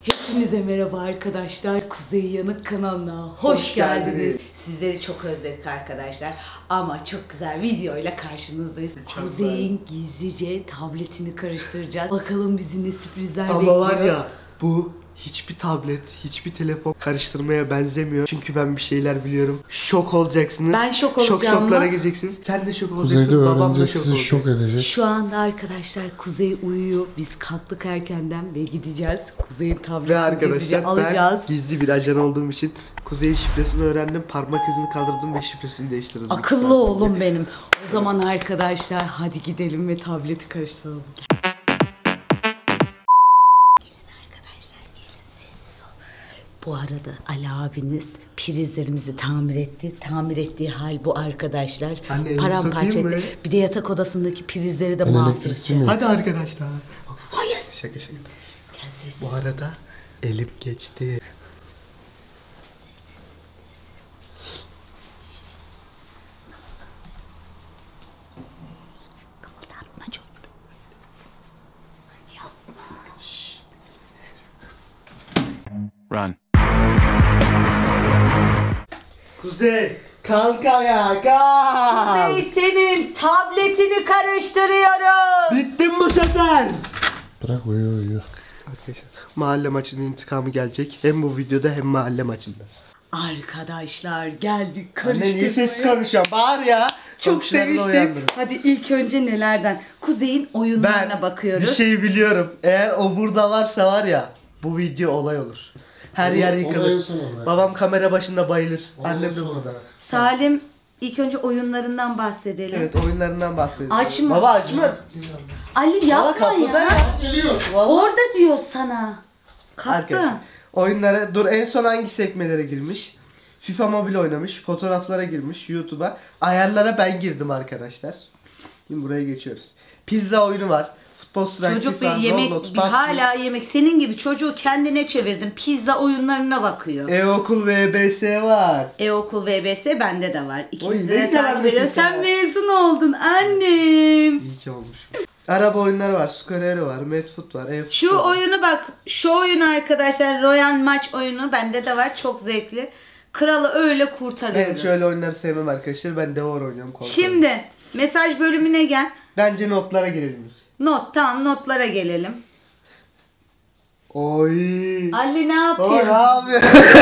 Hepinize merhaba arkadaşlar. Kuzey Yanık kanalına hoş geldiniz. Sizleri çok özledik arkadaşlar. Ama çok güzel videoyla karşınızdayız. Kuzey'in gizlice tabletini karıştıracağız. Bakalım bizi ne sürprizler bekliyor. Ama var ya, bu hiçbir tablet, hiçbir telefon karıştırmaya benzemiyor. Çünkü ben bir şeyler biliyorum. Şok olacaksınız. Ben şok olacağım. Şoklara gireceksiniz. Sen de şok olacaksın. Kuzey'de Babam da öğrenci şok sizi olacak. şok edecek. Şu anda arkadaşlar Kuzey uyuyor. Biz kalktık erkenden ve gideceğiz. Kuzey'in Ve tabletini gizlice arkadaşlar alacağız. ben gizli bir ajan olduğum için Kuzey'in şifresini öğrendim. Parmak izini kaldırdım ve şifresini değiştirdim. Akıllı oğlum benim. O zaman arkadaşlar hadi gidelim ve tableti karıştıralım. Bu arada Ali abiniz prizlerimizi tamir etti. Tamir ettiği hal bu arkadaşlar. Anne, elimi Paramparça sokayım mı? etti. Bir de yatak odasındaki prizleri de Ben mahvetti. elektrikçi miyim? Hadi arkadaşlar. Hayır. Şaka. Gel sessiz. Bu arada elim geçti. Kımıldatma çok. Yapma. Şşş. Run. Kuzey, kanka ya, kalk. Kuzey senin tabletini karıştırıyorum. Bittim bu sefer. Bırak uyuyor. Arkadaşlar, mahalle maçının intikamı gelecek. Hem bu videoda hem mahalle maçında. Arkadaşlar geldik Anne niye karıştırmaya. sessiz konuşuyorsun? Bağır ya. Çok Komşularını seviştik. uyandırın. Hadi ilk önce nelerden? Kuzey'in oyunlarına Ben bakıyoruz. bir şey biliyorum. Eğer o burada varsa var ya, bu video olay olur. Her yer Onu en yıkılır. sona bırak. Babam kamera başında bayılır. Onu Annem en de sona burada. bırak. Salim ilk önce oyunlarından bahsedelim. Evet, oyunlarından bahsedelim. Açma. Baba açma. Ali Baba yapma kapıda ya. ya. Geliyor. Vallahi. Orada diyor sana. Kaptı. Arkadaşlar, oyunlara dur, en son hangi sekmelere girmiş? FIFA Mobile oynamış, fotoğraflara girmiş, YouTube'a. Ayarlara ben girdim arkadaşlar. Şimdi buraya geçiyoruz. Pizza oyunu var. Futbol Strike, Çocuk bir FIFA, yemek, Roblox, bir PUBG. hala yemek. Senin gibi çocuğu kendine çevirdin. Pizza oyunlarına bakıyor. E-okul VBS var. E-okul VBS bende de var. İkiniz Oy, de ne takip severmişsin ediyor. Sen sen. mezun oldun annem. İyi ki olmuş. Araba oyunları var, Square var, Medfoot var, e Şu oyunu bak. Şu oyunu arkadaşlar. Royal Maç oyunu bende de var. Çok zevkli. Kralı öyle Ben kurtarıyoruz. şöyle oyunları sevmem arkadaşlar. Ben Devor oynuyorum. korkarım. Şimdi mesaj bölümüne gel. Bence notlara girelim. Not, tamam, notlara gelelim. Oy. Ali ne Baba yapıyor? ne yapıyor?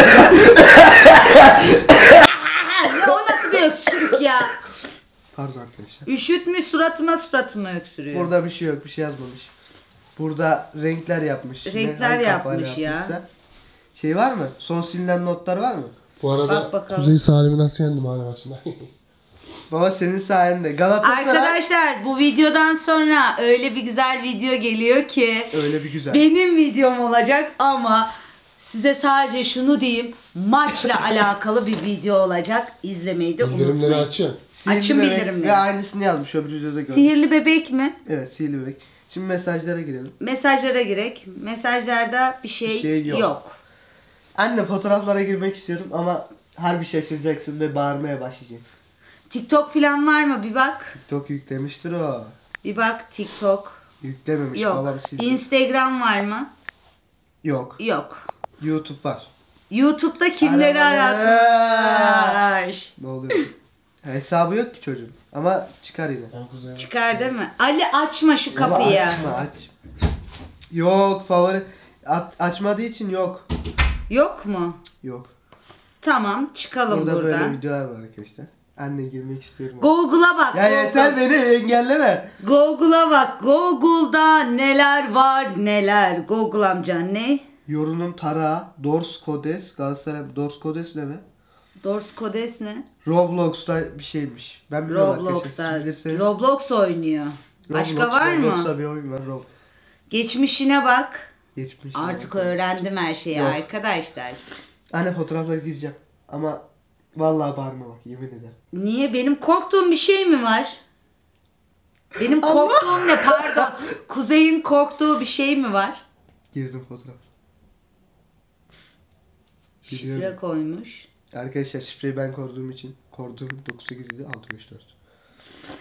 Ya o nasıl bir öksürük ya? Pardon arkadaşlar. Üşütmüş suratıma öksürüyor. Burada bir şey yok, bir şey yazmamış. Burada renkler yapmış. Renkler Hangi yapmış kafayla ya. yapmışsa. Şey var mı? Son silinen notlar var mı? Bu arada Bak bakalım. Kuzey Salim'i nasıl yendim hala maçında? Baba senin sayende. Galatasaray Arkadaşlar bu videodan sonra öyle bir güzel video geliyor ki öyle bir güzel. benim videom olacak ama size sadece şunu diyeyim, maçla alakalı bir video olacak. İzlemeyi de Bildirimleri unutmayın. açın. Sihirli açın bebek bildirimleri. Ve aynısını yazmış öbür videoda gördüm. Sihirli bebek mi? Evet, sihirli bebek. Şimdi mesajlara girelim. Mesajlara girek. Mesajlarda bir şey, Bir şey yok. yok. Anne, fotoğraflara girmek istiyorum ama harbi şaşıracaksın ve bağırmaya başlayacaksın. TikTok falan var mı? Bir bak. TikTok yüklemiştir o. Bir bak TikTok. Yüklememiş, Yok. babam sildi. Instagram var mı? Yok. Yok. YouTube var. YouTube'da kimleri aratmış? Ne oluyor? Hesabı yok ki çocuğun. Ama çıkar yine. Ben Kuzey'e Çıkar değil mi? Ali açma şu Baba kapıyı. açma, aç. Yok, favori. Açmadığı için yok. Yok mu? Yok. Tamam, çıkalım Burada böyle buradan. videolar var arkadaşlar. Anne, girmek istiyorum. Google'a bak. Ya Google. yeter, beni engelleme. Google'a bak. Google'da neler var neler. Google amca ne? Yorunun tarağı, Dors Kodes, Galatasaray, Dors Kodes ne be? Dors Kodes ne? Roblox'ta bir şeymiş. Ben biliyorum arkadaşlar, Roblox'ta. siz bilirseniz. Roblox oynuyor. Başka var mı? Roblox'ta bir oyun var. Geçmişine bak. Geçmiş. Artık öğrendim her şeyi Yok. arkadaşlar. Anne, fotoğrafları gireceğim. Ama vallahi bağırma bak, yemin ederim. Niye? Benim korktuğum bir şey mi var? Benim korktuğum ne? Pardon. Kuzey'in korktuğu bir şey mi var? Girdim fotoğraf. Şifre Biliyorum. koymuş. Arkadaşlar, şifreyi ben koruduğum için. Koruduğum 987 654.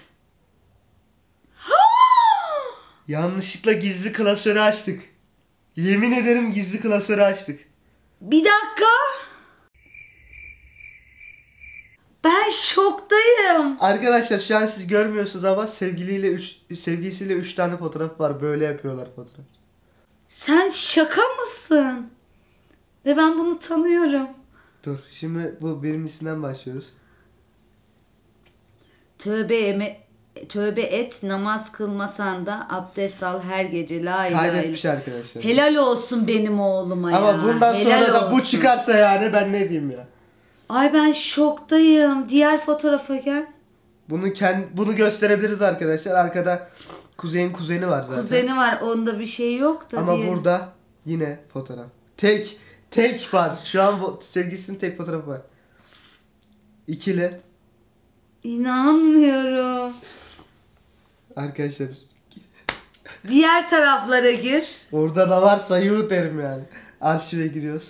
Yanlışlıkla gizli klasörü açtık. Yemin ederim gizli klasörü açtık. Bir dakika. Ben şoktayım. Arkadaşlar şu an siz görmüyorsunuz ama sevgilisiyle 3 tane fotoğraf var. Böyle yapıyorlar fotoğraf. Sen şaka mısın? Ve ben bunu tanıyorum. Dur şimdi bu birincisinden başlıyoruz. Tövbe et, namaz kılmasan da abdest al her gece, la ilahe Kaydetmiş illallah. arkadaşlar. Helal olsun benim oğluma ya. Ama bundan Helal sonra da bu olsun. çıkarsa yani ben ne diyeyim ya. Ay ben şoktayım. Diğer fotoğrafa gel. Bunu gösterebiliriz arkadaşlar. Arkada Kuzey'in kuzeni var zaten. Kuzeni var, onda bir şey yok da. Ama diye. burada yine fotoğraf. Tek var. Şu an bu sevgilisinin tek fotoğrafı var. İkili. İnanmıyorum. Arkadaşlar Diğer taraflara gir. orada da varsa yuh derim yani. Arşive giriyoruz.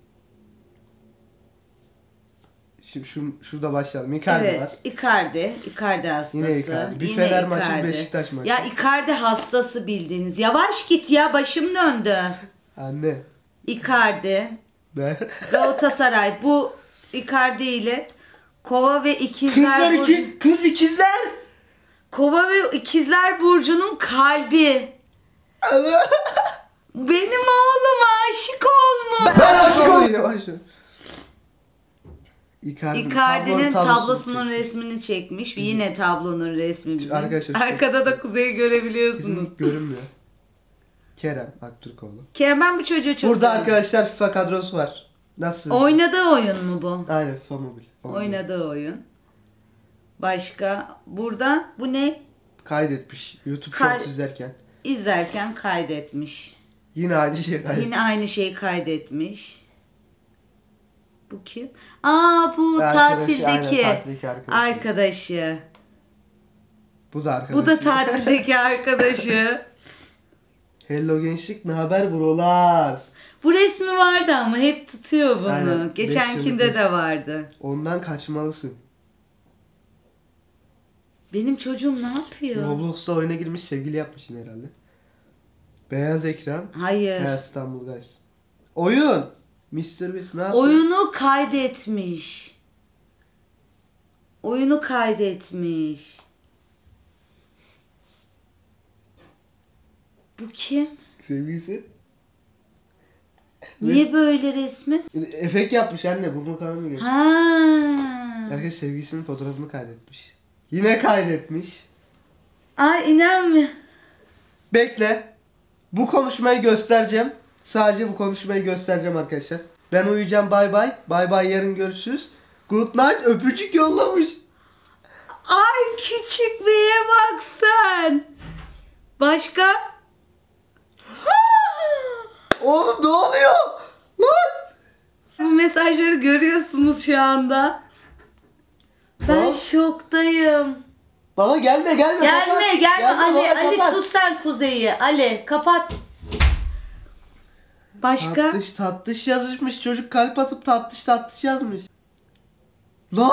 Şimdi şurada başlayalım. Icardi Evet, var. Icardi hastası. Yine Icardi. Bir Fener maçı, Beşiktaş maçı. Ya Icardi hastası bildiğiniz. Yavaş git ya, başım döndü. Anne. Icardi, Ben. Galatasaray. Bu Icardi ile Kova ve İkizler Burcu. Kız ikizler. Kova ve İkizler Burcu'nun kalbi. Benim oğlum aşık olmuş. Ben aşık olayım. Icardi'nin tablosunun resmini çekmiş. Yine tablonun resmi bizim. Arkadaşlar, Arkada da Kuzey'i görebiliyorsunuz. Bizim görünmüyor. Kerem Aktürkoğlu. Kerem, ben bu çocuğu çok Burada seviyorum. arkadaşlar FIFA kadrosu var. Nasıl? Oynadığı oyun mu bu? Aynen FIFA Mobile. Oynadığı oyun. Başka? Burada bu ne? Kaydetmiş. YouTube Kay- Shorts izlerken. İzlerken kaydetmiş. Yine aynı şey kaydetmiş. Yine aynı şeyi kaydetmiş. Bu kim? Aa, bu Arkadaşı, tatildeki aynen, tatildeki arkadaşı. arkadaşı. Bu da arkadaşı. Bu da tatildeki arkadaşı. Hello gençlik, ne haber buralar? Bu resmi vardı ama hep tutuyor bunu. Aynen, 5 Geçenkinde yıllık de vardı. Ondan kaçmalısın. Benim çocuğum ne yapıyor? Roblox'ta oyuna girmiş, sevgili yapmış yine herhalde. Beyaz ekran. Hayır. Evet, İstanbul Guys. Oyun. Mr. Beast ne yapıyor? Oyunu kaydetmiş. Oyunu kaydetmiş. Bu kim? Sevgilisi. Niye böyle resmi? Efekt yapmış anne, bu kanal mı geçti? Ha. Herkes sevgilisinin fotoğrafını kaydetmiş. Yine kaydetmiş. Ay inanmıyorum. Bekle. Bu konuşmayı göstereceğim. Sadece bu konuşmayı göstereceğim arkadaşlar. Ben uyuyacağım, bay bay. Bay bay, yarın görüşürüz. Good night, öpücük yollamış. Ay küçük beye bak sen. Başka? Oğlum ne oluyor? Lan! Bu mesajları görüyorsunuz şu anda. Ben Tamam. şoktayım. Baba gelme. Gelme Ali, baba, Ali kapat. tut sen Kuzey'i. Ali kapat. Başka? Tatlış yazmış. Çocuk kalp atıp tatlış yazmış. Lan!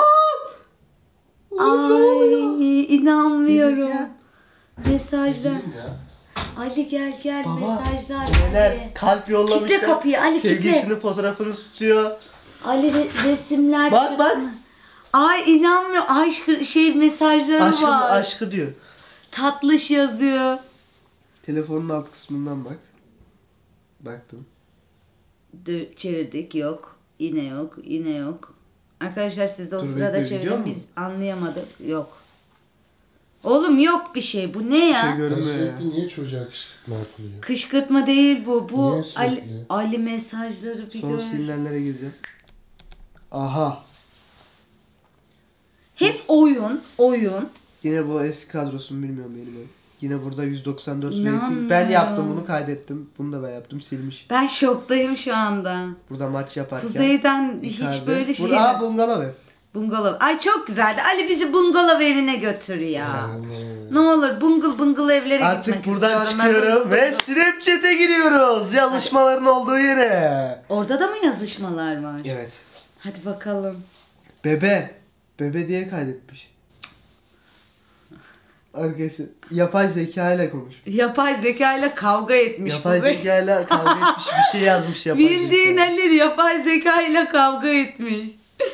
Ay inanmıyorum. Geleceğim. Mesajlar. Gideyim ya. Ali gel Baba, mesajlar. neler Ali. kalp yollamışlar. Kitle kapıyı, Ali, kitle. Sevgilisinin fotoğrafını tutuyor. Ali resimler Bak, çıktı. bak. Ay inanmıyorum. Aşk mesajları var. Aşkı diyor. Tatlış yazıyor. Telefonun alt kısmından bak. Baktım. Çevirdik, yok. Yine yok. Arkadaşlar siz de o Dur, sırada bekle, gidiyor çevirin, mu? biz anlayamadık. Yok. Oğlum yok bir şey. Bu ne ya? Şey Ya görünmüyor ya. sürekli niye çocuğa kışkırtma yapılıyor? Kışkırtma değil bu. Bu Niye sürekli? Ali mesajları bir Son gör. silinenlere gireceğim. Aha. Hep oyun. Yine bu eski kadrosunu bilmiyorum benim ev. Yine burada 194 İnanmıyorum. rating. Ben yaptım bunu, kaydettim. Bunu da ben yaptım, silmiş. Ben şoktayım şu anda. Burada maç yaparken. Kuzey'den hiç Icardi. böyle şey. Burada bungalov ev. Bungalov. Ay çok güzeldi. Ali bizi bungalov evine götür ya. Ne olur bungıl evlere Artık gitmek buradan istiyorum. Ben çıkıyorum ve bungıl- Snapchat'e giriyoruz. Yazışmaların olduğu yere. Orada da mı yazışmalar var? Evet. Hadi bakalım. Bebe diye kaydetmiş. Arkadaşlar yapay zeka ile konuş. Yapay zeka ile kavga etmiş Yapay Kuzey. zeka ile kavga etmiş bir şey yazmış yapay Bildiğin zeka. Ali yapay zeka ile kavga etmiş.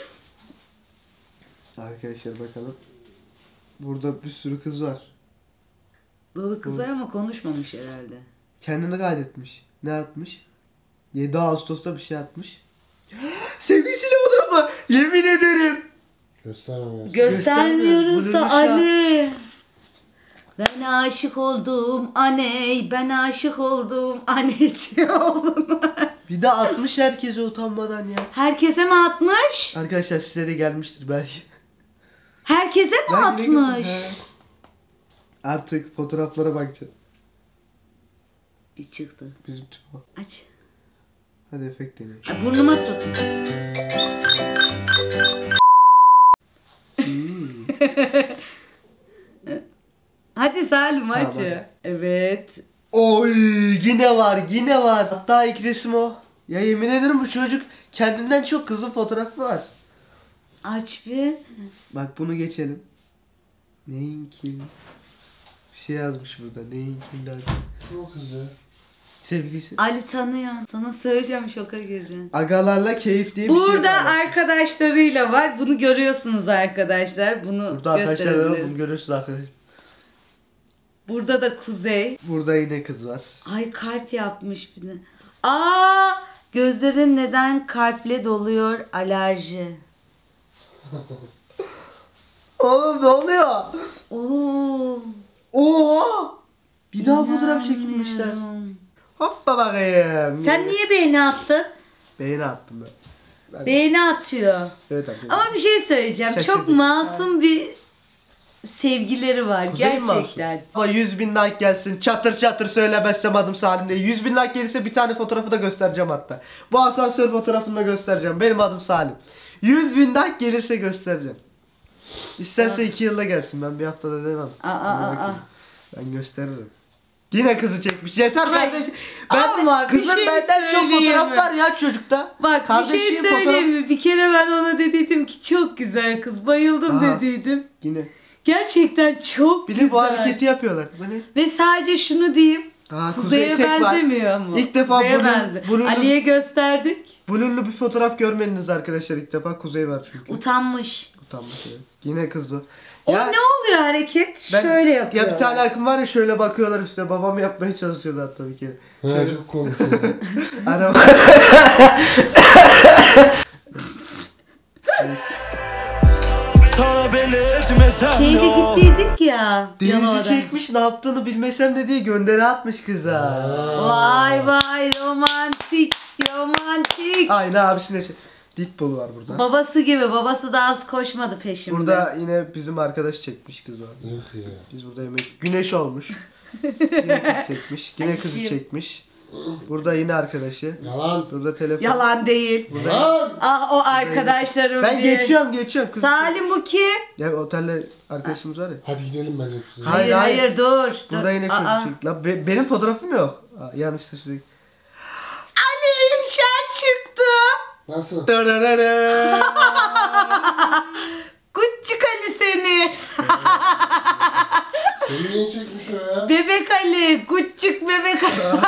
Arkadaşlar bakalım. Burada bir sürü kız var. Dolu kız var ama konuşmamış herhalde. Kendini kaydetmiş. Ne atmış? 7 Ağustos'ta bir şey atmış. Sevgilisiyle fotoğrafı. Yemin ederim. Göstermiyorsun. Göstermiyoruz Bunu da şu an- Ali. Ben aşık oldum aney, ben aşık oldum aney diyor oğlum. Bir de atmış herkese utanmadan ya. Herkese mi atmış? Arkadaşlar size de gelmiştir belki. Herkese mi Ben yine atmış? gördüm, he. Artık fotoğraflara bakacağım. Biz çıktı. Bizim tip o. Aç. Hadi efekt deneyelim. Ay, burnuma tut. Hadi Salim aç. Tamam, hadi. Evet. Oy yine var yine var. Hatta ilk resim o. Ya yemin ederim bu çocuk kendinden çok kızın fotoğrafı var. Aç bir. Bak bunu geçelim. Neyinki? Bir şey yazmış burada. Neyinki lazım. O kızı. Sevgilisi. Ali tanıyor. Sana söyleyeceğim, şoka gireceğim. Agalarla keyif diye bir şey Burada var. arkadaşlarıyla var. Bunu görüyorsunuz arkadaşlar. Bunu Burada arkadaşlar var. gösterebiliriz. Bunu görüyorsunuz arkadaşlar. Burada da Kuzey. Burada yine kız var. Ay kalp yapmış bir de. Aa! Gözlerin neden kalple doluyor? Alerji. Oğlum ne oluyor? Oo. Oha! Bir daha fotoğraf çekilmişler. İnanmıyorum. Hoppa bakayım. Sen niye beğeni attın? Beğeni attım ben. Beğeni atıyor. Evet arkadaşlar. Ama bir şey söyleyeceğim. Şaşırdık. Çok masum bir sevgileri var. Kuzey mi Gerçekten. masum? Ama 100.000 like gelsin. Çatır çatır söylemezsem adım Salim diye. 100.000 like gelirse bir tane fotoğrafı da göstereceğim hatta. Bu asansör fotoğrafını da göstereceğim. Benim adım Salim. 100.000 like gelirse göstereceğim. İsterse 2 yılda gelsin. Ben bir haftada demem. Aa. Ben gösteririm. Yine kızı çekmiş. Yeter Ay, kardeşim. ama bir Kızın şey benden çok söyleyeyim fotoğraf mi? var ya çocukta. Bak bir şey Kardeşim söyleyeyim mi? Bir kere ben ona dediydim ki çok güzel kız. Bayıldım Aha. dediydim. Yine. Gerçekten çok Bir güzel. de bu hareketi yapıyorlar. Bu ne? Ve sadece şunu diyeyim. Aa, Kuzey'e tek var. benzemiyor ama. İlk defa Kuzey'e bunun- benziyor. bunun- Ali'ye gösterdik. Blurlu bir fotoğraf görmediniz arkadaşlar ilk defa. Kuzey var çünkü. Utanmış. Utanmış evet. Yine kızdı. O ne oluyor hareket? ben- Şöyle yapıyor. Ya bir tane akım var ya şöyle bakıyorlar üstüne. Babam yapmaya çalışıyordu hatta bir kere. He çok komik. Araba. Sana beni etmesen Şeyde yok. gittiydik ya. Denizi Yalova'da. çekmiş ne yaptığını bilmesem de diye gönderi atmış kıza. Vay vay romantik romantik. Aynı abisine şey. Ditbull var burada. Babası gibi, babası da az koşmadı peşimde. Burada yine bizim arkadaş çekmiş kız var. Yok ya. Biz burada yemek güneş olmuş. Yine kız çekmiş. Yine kızı Ay, çekmiş. Burada yine arkadaşı. Yalan. Burada telefon. Yalan değil. Yalan. Ah o arkadaşlarım Ben bir. geçiyorum kız. Salim bu kim? Ya otelde arkadaşımız var ya. Hadi gidelim bence kızım. Hayır, Hayır hayır. dur. Burada yine çocuk Aa. çekti. Lan benim fotoğrafım yok. Aa, yanlışta sürekli. Ali İmşen çıktı. Nasıl? Küçük Ali seni. Beni niye çekmiş o ya? Bebek Ali. Küçük bebek Ali.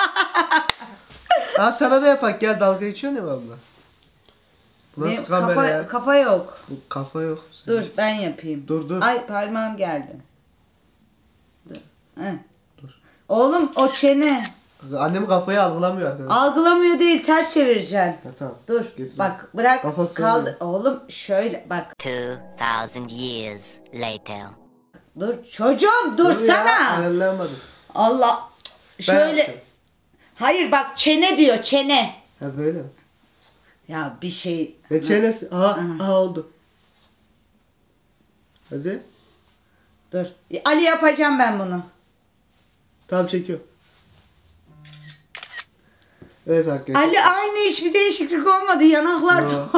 Aa sana da yapak gel dalga geçiyorsun ya abla. Bu nasıl Benim kamera ya? kafa yok. Bu kafa yok. Dur ben yapayım. Dur. Ay parmağım geldi. Dur. Hı. Oğlum o çene. Annem kafayı algılamıyor arkadaşlar. Algılamıyor değil, ters çevireceksin. Ha, tamam. Dur Getir. bak bırak Kafası kaldı. öyle. Oğlum şöyle bak 2,000 years later. dur çocuğum Dur ya, dursana. ayarlayamadım. Allah Ben şöyle yaptım. hayır bak çene diyor çene. Ha böyle. Ya bir şey Ne çenesi? Aha oldu. Hadi. dur. Ali yapacağım ben bunu. Tamam çekiyor. Evet arkadaşlar. Ali aynı hiçbir değişiklik olmadı yanaklar. Yo.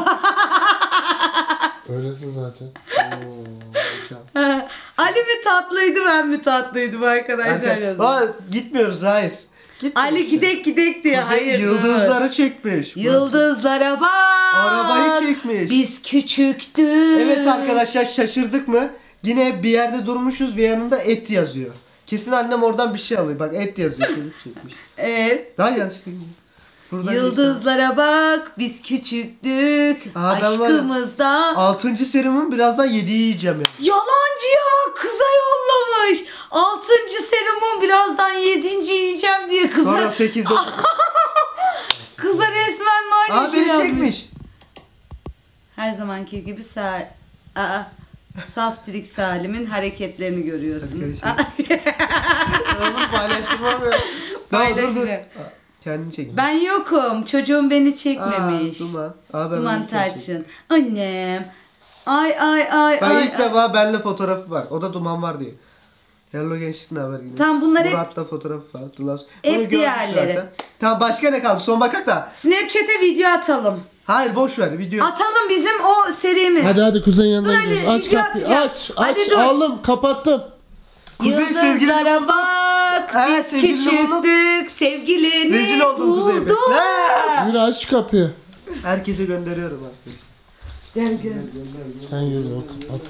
Öylesin zaten. Oo, hocam. Ali mi tatlıydı ben mi tatlıydım arkadaşlar yazın. Aa, gitmiyoruz hayır. Gitmiyoruz. Ali gidek diyor. Kuzey Hayır. yıldızları çekmiş. Yıldızlara bak. Arabayı çekmiş. Biz küçüktük. Evet arkadaşlar şaşırdık mı? Yine bir yerde durmuşuz ve yanında et yazıyor. Kesin annem oradan bir şey alıyor. Bak et yazıyor. Şöyle çekmiş. Evet. Daha yanlış değil mi? Buradan Yıldızlara bak, biz küçüktük, Aa, ben var ya, aşkımızda. 6. serumun birazdan 7'yi yiyeceğim ya. Yalancıya bak, kıza yollamış. 6. serumun birazdan 7. yiyeceğim diye kıza. Sonra 8 9. Kıza resmen var ya Aa beni çekmiş. Her zamanki gibi Saftirik Salim'in hareketlerini görüyorsun. Oğlum paylaştırmam ya. Paylaşırım. Kendini çekmiş. Ben yokum. Çocuğum beni çekmemiş. Duman. Aa, ben Duman onu Tarçın. Annem. Ay. Ben ilk defa benimle fotoğrafı var. O da Duman var diye. Hello gençlik ne haber gibi. Tamam, bunlar hep- Murat'la fotoğrafı var. Hep Onu gördük diğerleri. zaten. Tamam başka ne kaldı? Son bakak da. Snapchat'e video atalım. Hayır boş ver video. Atalım bizim o serimiz. Hadi kuzenin yanına Dur gidiyoruz. Ali, Aç video kapıyı. atacağım. Aç. Ali, dur. Aldım. Kapattım. Kuzey sevgilini Yıldızlara bulduk. bak. Evet, Biz sevgilini bulduk. küçüktük. Sevgilini Rezil oldum Kuzey'e. bulduk. Yürü aç şu kapıyı. Herkese gönderiyorum artık. Gel gel. Sen yürü. At.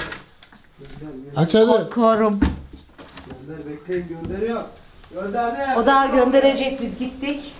Aç hadi. Korkuyorum. Gönder bekleyin gönderiyor. Gönderdim. O daha gönderecek, biz gittik.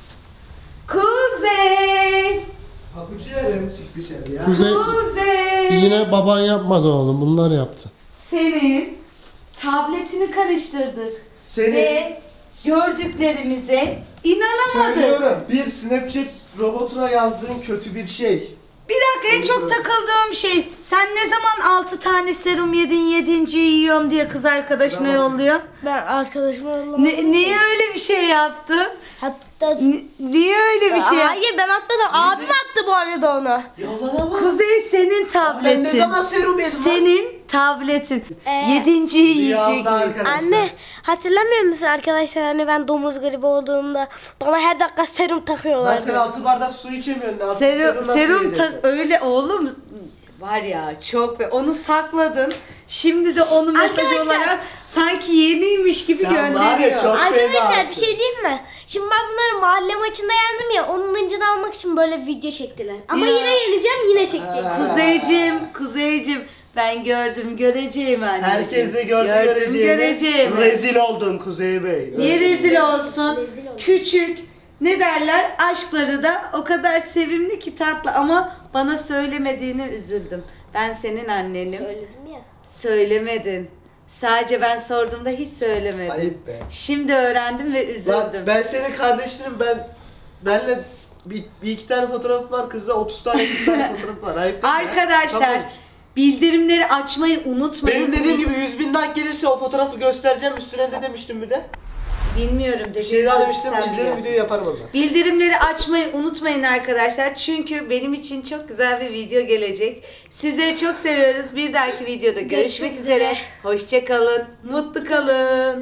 Kuzey. Papucu yerim çık dışarı ya. Kuzey Kuzey. yine baban yapmadı oğlum. Bunlar yaptı. Senin tabletini karıştırdık. Senin Ve gördüklerimize inanamadık. söylüyorum bir Snapchat robotuna yazdığın kötü bir şey. Bir dakika, en çok takıldığım şey. Sen ne zaman 6 tane serum yedin, 7.'yi yiyorum diye kız arkadaşına yolluyor. Ben arkadaşıma yollamadım. Niye öyle bir şey yaptın? Hatta Niye öyle bir şey yaptın? hayır ben atmadım. Abim attı bu arada onu. Yalanama. Kuzey, senin tabletin. Ben ne zaman serum yedim lan? Senin tabletin. Ee, 7.'yi yiyecek Rüyamda misin? arkadaşlar. Anne hatırlamıyor musun arkadaşlar hani ben domuz gribi olduğumda bana her dakika serum Lan sen takıyorlardı. 6 bardak su içemiyorsun. Altı Serum nasıl tak yiyeceksin? öyle oğlum, var ya çok be, onu sakladın. Şimdi de onu mesaj Arkadaşlar, olarak sanki yeniymiş gibi Sen var ya gönderiyor. çok Arkadaşlar fena. bir şey diyeyim mi? Şimdi ben bunları mahalle maçında yendim ya onun hıncını almak için böyle video çektiler. Ama Ya. yine yeneceğim yine çekeceksin. Kuzeycim ben gördüm göreceğim anneciğim. Herkes de gördü göreceğini. Rezil oldun Kuzey Bey. Niye rezil olsun? Rezil olsun. Küçük. Ne derler? Aşkları da o kadar sevimli ki tatlı, ama bana söylemediğine üzüldüm. Ben senin annenim. Söyledim ya. Söylemedin. Sadece ben sorduğumda hiç söylemedin. Ayıp be. Şimdi öğrendim ve Lan üzüldüm. ben senin kardeşinim, benle bir iki tane fotoğraf var, kızda 30 tane 40 tane fotoğraf var. Ayıp değil mi? Arkadaşlar, Tamam. bildirimleri açmayı unutmayın. Benim dediğim gibi 100.000 like gelirse o fotoğrafı göstereceğim, üstüne ne demiştim bir de? Bilmiyorum Bir dedim. şey daha demiştim, Sen izleyin biliyorsun. videoyu yaparım ondan. Bildirimleri açmayı unutmayın arkadaşlar. Çünkü benim için çok güzel bir video gelecek. Sizleri çok seviyoruz. Bir dahaki videoda görüşmek üzere. Hoşça kalın. Mutlu kalın.